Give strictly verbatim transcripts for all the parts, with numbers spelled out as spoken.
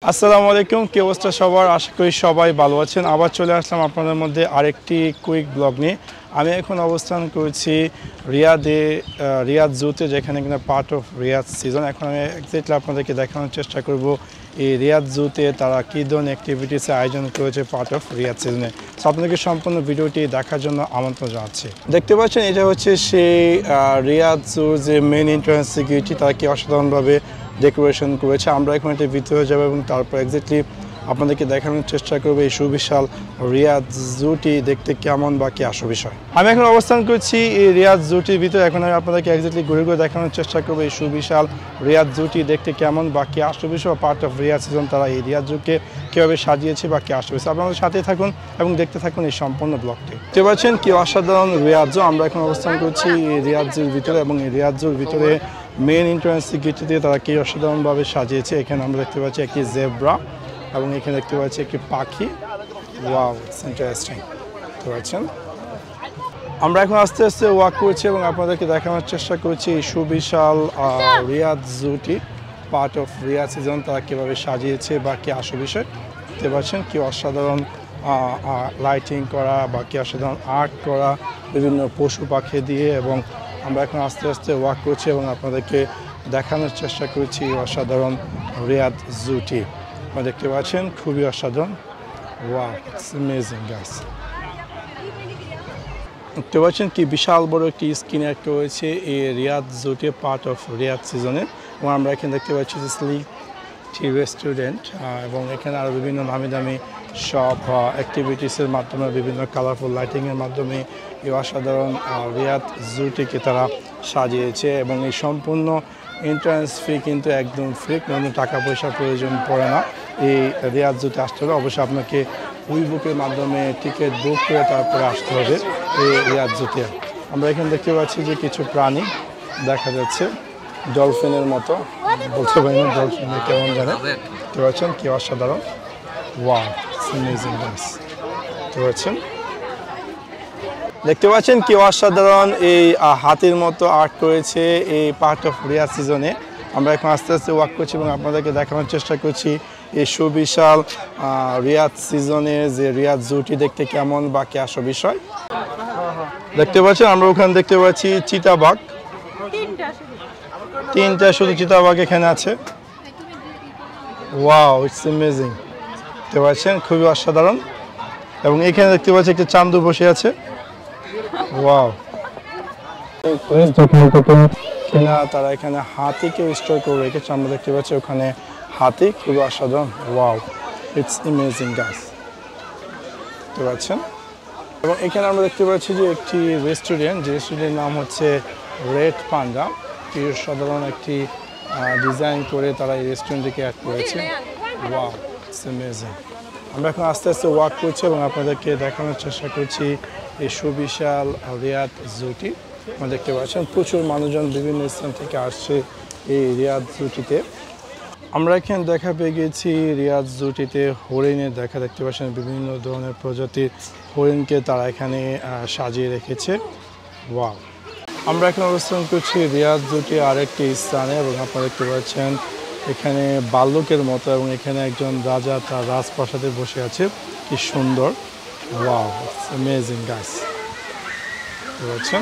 আসসালামু আলাইকুম, কি অবস্থা সবার? আশা করি সবাই ভালো আছেন। আবার চলে আসলাম আপনাদের মধ্যে আরেকটি কুইক ব্লগ নিয়ে। আমি এখন অবস্থান করছি রিয়াদে, রিয়াদ জুতে, যেখানে কিনা পার্ট অফ রিয়াদ সিজন। এখন আমি এক্স্যাক্টলি আপনাদেরকে দেখানোর চেষ্টা করব এই রিয়াদ জুতে তারা কী ধরনের অ্যাক্টিভিটিসের আয়োজন করেছে পার্ট অফ রিয়াদ সিজনে। সো আপনাদেরকে সম্পূর্ণ ভিডিওটি দেখার জন্য আমন্ত্রণ জানাচ্ছি। দেখতে পাচ্ছেন এটা হচ্ছে সেই রিয়াদ জুর যে মেন এন্ট্রান্স সিকিউরিটি, তারা কি অসাধারণভাবে ডেকোরেশন করেছে। আমরা এখন এটা ভিতরে যাবো এবং তারপর এক্স্যাক্টলি আপনাদেরকে দেখানোর চেষ্টা করবো এই সুবিশাল রিয়াদ জুটি দেখতে কেমন বা কি আসল বিষয়। আমি এখন অবস্থান করছি এই রিয়াদ জুটির ভিতরে। এখন আমি আপনাদেরকে এক্স্যাক্টলি ঘুরে ঘুরে দেখানোর চেষ্টা করবো এই সুবিশাল রিয়াদ জুটি দেখতে কেমন বা কি আসল বিষয়। পার্ট অফ রিয়াদ সিজন তারা এই রিয়াদ জুকে কীভাবে সাজিয়েছে বা কি আসল বিষয়। আপনাদের সাথে থাকুন এবং দেখতে থাকুন এই সম্পূর্ণ ব্লগটি। দেখতে পাচ্ছেন কি অসাধারণ রিয়াদ জু। আমরা এখন অবস্থান করছি এই রিয়াদ জুর ভিতরে এবং এই রিয়াদ জুর ভিতরে মেন এন্ট্রান্স সিকিউরিটি দিয়ে তারা কি অসাধারণভাবে সাজিয়েছে। এখানে আমরা দেখতে পাচ্ছি একটি জেব্রা এবং এখানে দেখতে পাচ্ছি একটি পাখি। Wow, it's interesting. দেখতে পাচ্ছেন আমরা এখন আস্তে আস্তে ওয়াক করছি এবং আপনাদেরকে দেখানোর চেষ্টা করছি এই সুবিশাল রিয়াদ জুটি পার্ট অফ রিয়াদ সিজন তারা কীভাবে সাজিয়েছে বা কি আসল বিষয়। দেখতে পাচ্ছেন কি অসাধারণ লাইটিং করা বা কি অসাধারণ আর্ট করা বিভিন্ন পশু পাখি দিয়ে। এবং আমরা এখন আস্তে আস্তে ওয়াক করছি এবং আপনাদেরকে দেখানোর চেষ্টা করছি অসাধারণ রিয়াদ জুটি। আপনারা দেখতে পাচ্ছেন খুবই অসাধারণ। Wow, it's amazing guys. দেখতে পাচ্ছেন কি বিশাল বড় একটি স্ক্রিন অ্যাড রয়েছে এই রিয়াদ জুটি পার্ট অফ রিয়াদ সিজনে। এবং আমরা এখানে দেখতে পাচ্ছি যে স্লিক টি রেস্টুরেন্ট এবং এখানে আরও বিভিন্ন নামি দামি সব অ্যাক্টিভিটিসের মাধ্যমে বিভিন্ন কালারফুল লাইটিংয়ের মাধ্যমে এই অসাধারণ রিয়াদ জুটিকে তারা সাজিয়েছে। এবং এই সম্পূর্ণ এন্ট্রান্স ফি কিন্তু একদম ফ্রি, কোনো টাকা পয়সার প্রয়োজন পড়ে না এই রিয়াদ জুতে আসতে হবে। অবশ্যই আপনাকে উই বুকের মাধ্যমে টিকিট বুক করে তারপরে আসতে হবে এই রিয়াদ জুতে। আমরা এখানে দেখতে পাচ্ছি যে কিছু প্রাণী দেখা যাচ্ছে ডলফিনের মতো, বলতে পারি না ডলফিনে কেমন জানে। দেখতে পাচ্ছেন কি অসাধারণ। Wow, it's amazing guys. দেখতে পাচ্ছেন দেখতে পাচ্ছেন কি অসাধারণ এই হাতির মতো আর্ট করেছে এই পার্ট অফ রিয়াদ সিজনে। আমরা এখন আস্তে আস্তে ওয়াক করছি এবং আপনাদেরকে দেখানোর চেষ্টা করছি এই সুবিশাল রিয়াদ সিজনে যে রিয়াদ জুটি দেখতে কেমন বা কি আসল বিষয়। দেখতে পাচ্ছেন আমরা ওখানে দেখতে পাচ্ছি চিতাবাঘ, তিনটা শুধু চিতাবাঘ এখানে আছে। Wow, it's amazing. দেখতে পাচ্ছেন খুবই অসাধারণ। এবং এখানে দেখতে পাচ্ছি একটা চান্দু বসে আছে। ওয়াও, তারা এখানে হাতিকে স্টোর করে রেখেছে। আমরা দেখতে পাচ্ছি ওখানে হাতি, খুবই অসাধারণ। Wow, it's amazing guys. দেখতে পাচ্ছেন এবং এখানে আমরা দেখতে পাচ্ছি যে একটি রেস্টুরেন্ট, যে রেস্টুরেন্টের নাম হচ্ছে রেড পান্ডা। কি সাধারণ একটি ডিজাইন করে তারা এই রেস্টুরেন্টটিকে অ্যাড করেছে। Wow, it's amazing. আমরা এখন আস্তে আস্তে ওয়াক করছি এবং আপনাদেরকে দেখানোর চেষ্টা করছি এই সুবিশাল রিয়াদ জুটি। আপনারা দেখতে পাচ্ছেন প্রচুর মানুষজন বিভিন্ন স্থান থেকে আসছে এই রিয়াদ জুটিতে। আমরা এখানে দেখা পেয়ে গেছি রিয়াদ জুটিতে হরিণের দেখা। দেখতে পাচ্ছেন বিভিন্ন ধরনের প্রজাতির হরিণকে তারা এখানে সাজিয়ে রেখেছে। ওয়াও, আমরা এখন অবস্থান করছি রিয়াদ জুটি আরেকটি স্থানে এবং আপনারা দেখতে পাচ্ছেন এখানে বালকের মতো এবং এখানে একজন রাজা তার রাজপ্রাসাদে বসে আছে। কি সুন্দর। Wow, it's amazing guys. বুঝছেন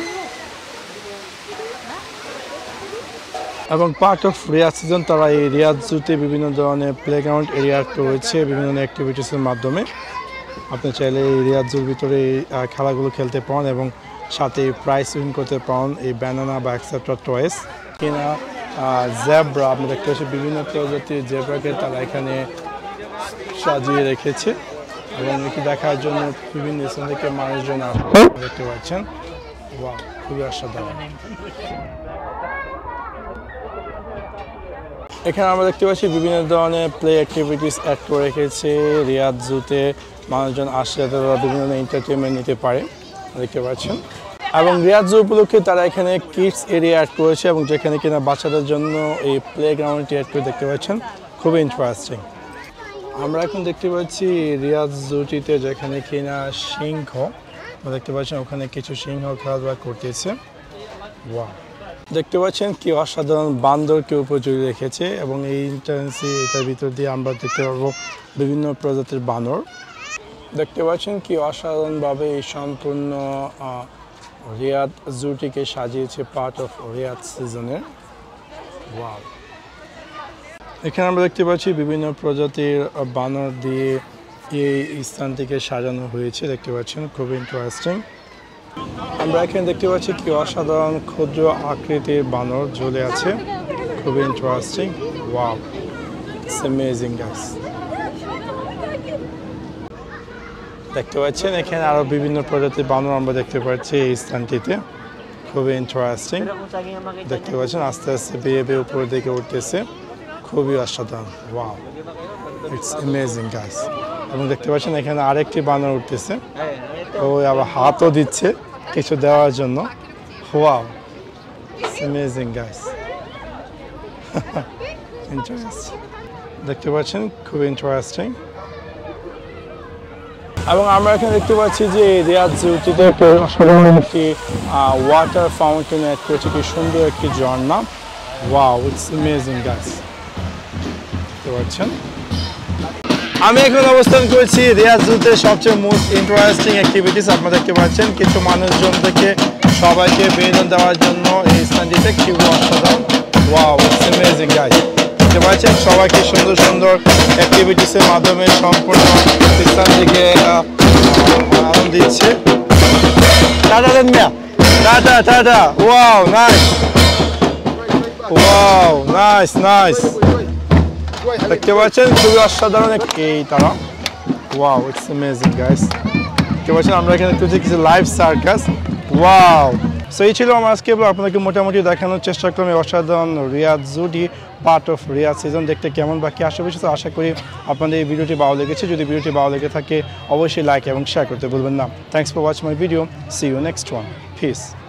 এবং পার্ট অফ রিয়াদ সিজন তারা এই রিয়াদ জুতে বিভিন্ন ধরনের প্লেগ্রাউন্ড এরিয়া রয়েছে বিভিন্ন অ্যাক্টিভিটিসের মাধ্যমে। আপনি চাইলে এই রিয়াদ জুর ভিতরে এই খেলাগুলো খেলতে পান এবং সাথে প্রাইস উইন করতে পান এই ব্যানানা বা এক্সেট্রা টয়েস কিনা। জেব্রা আপনি দেখতে পাচ্ছেন বিভিন্ন প্রজাতির জেব্রাকে তারা এখানে সাজিয়ে রেখেছে এবং এটি দেখার জন্য বিভিন্ন স্থান থেকে মানুষজন দেখতে পাচ্ছেন। ওয়াও, খুবই অসাধারণ। এখানে আমরা দেখতে পাচ্ছি বিভিন্ন ধরনের প্লে অ্যাক্টিভিটিস অ্যাড করে রেখেছে রিয়াদ জুতে। মানুষজন আসলে তারা বিভিন্ন এন্টারটেনমেন্ট নিতে পারে, দেখতে পাচ্ছেন। এবং রিয়াদ জু উপলক্ষে তারা এখানে কিডস এরিয়া অ্যাড করেছে এবং যেখানে কিনা বাচ্চাদের জন্য এই প্লে গ্রাউন্ডটি অ্যাড করে দেখতে পাচ্ছেন। খুবই ইন্টারেস্টিং। আমরা এখন দেখতে পাচ্ছি রিয়াদ জুটিতে যেখানে কিনা সিংহ দেখতে পাচ্ছেন, ওখানে কিছু সিংহ খেলাধুলা করতেছে। ওয়াও, দেখতে পাচ্ছেন কি অসাধারণ বান্দরকে উপর জুড়ে রেখেছে এবং এই এন্ট্রান্সে এটার ভিতর দিয়ে আমরা দেখতে পারবো বিভিন্ন প্রজাতির বানর। দেখতে পাচ্ছেন কি অসাধারণভাবে এই সম্পূর্ণ রিয়াদ জুটিকে সাজিয়েছে পার্ট অফ রিয়াদ সিজনের। ওয়াও, এখানে আমরা দেখতে পাচ্ছি বিভিন্ন প্রজাতির বানর দিয়ে এই স্থানটিকে সাজানো হয়েছে। দেখতে পাচ্ছেন খুবই ইন্টারেস্টিং। আমরা এখানে দেখতে পাচ্ছি কি অসাধারণ ক্ষুদ্র আকৃতির বানর ঝুলে আছে, খুবই interesting. Wow, it's amazing guys. দেখতে পাচ্ছেন এখানে আরো বিভিন্ন প্রজাতির বানর আমরা দেখতে পাচ্ছি এই স্থানটিতে, খুবই ইন্টারেস্টিং। দেখতে পাচ্ছেন আস্তে আস্তে বেয়ে বেয়ে উপরের দিকে উঠতেছে, খুবই অসাধারণ। Wow, it's amazing guys. এবং দেখতে পাচ্ছেন এখানে আরেকটি বানর উঠতেছে, ও আবার হাতও দিচ্ছে কিছু দেওয়ার জন্য। Wow, it's amazing guys. Interesting, দেখতে পাচ্ছেন খুবই ইন্টারেস্টিং। এবং আমরা এখানে দেখতে পাচ্ছি যে রিয়াদ জুটিতে অসাধারণ একটি ওয়াটার ফাউন্টেন অ্যাড করেছে, কি সুন্দর একটি ঝর্ণা। Wow, it's amazing guys. দেখতে পাচ্ছেন আমি এখন অবস্থান করছি রিয়াদ জুতে সবচেয়ে মোস্ট ইন্টারেস্টিং অ্যাক্টিভিটিস। আপনারা দেখতে পাচ্ছেন কিছু মানুষজন থেকে সবাইকে বিনোদন দেওয়ার জন্য এই স্থানটিতে খুবই অসাধারণ। Wow, it's amazing guys. দেখতে পাচ্ছেন সবাইকে সুন্দর সুন্দর অ্যাক্টিভিটিসের মাধ্যমে সম্পূর্ণ স্থান থেকে আনন্দ দিচ্ছে। টাটা দেন মিয়া, tata tata. Wow, nice. Wow, nice nice. দেখতে পাচ্ছেন খুবই অসাধারণ এই তারা। Wow, it's amazing guys. দেখতে পাচ্ছেন আমরা এখানে একটু কিছু লাইভ সার্কাস। ওয়াও, সো এই ছিল আমার আজকে আপনাদেরকে মোটামুটি দেখানোর চেষ্টা করলাম এই অসাধারণ রিয়াদ জুটি পার্ট অফ রিয়াদ সিজন দেখতে কেমন বাকি আশেপাশে। তো আশা করি আপনাদের এই ভিডিওটি ভালো লেগেছে। যদি ভিডিওটি ভালো লেগে থাকে অবশ্যই লাইক এবং শেয়ার করতে ভুলবেন না। Thanks for watching my video. See you next one. Piece.